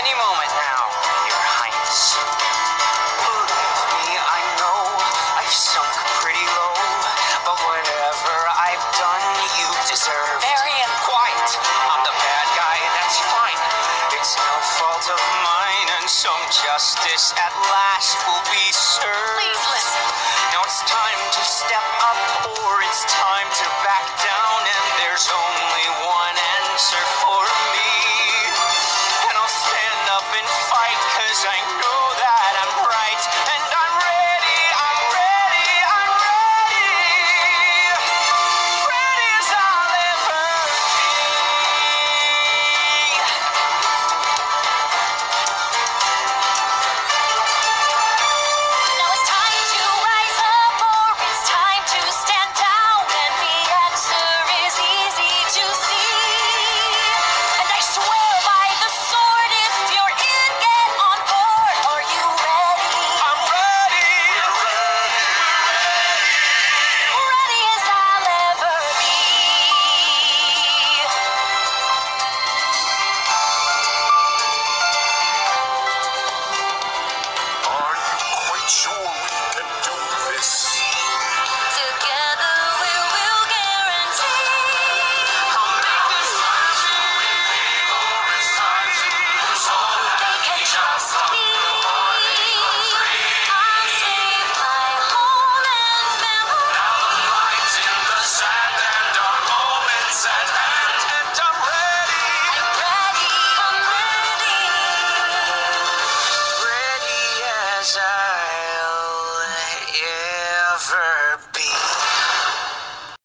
any moment now, Your Highness. Believe me, I know I've sunk pretty low, but whatever I've done, you deserve. Varian. Quiet! I'm the bad guy, that's fine. It's no fault of mine, and some justice at last will be served. Please listen. Now it's time to step up, or it's time to back down, and there's only one answer for me. And I'll stand up and fight, 'cause I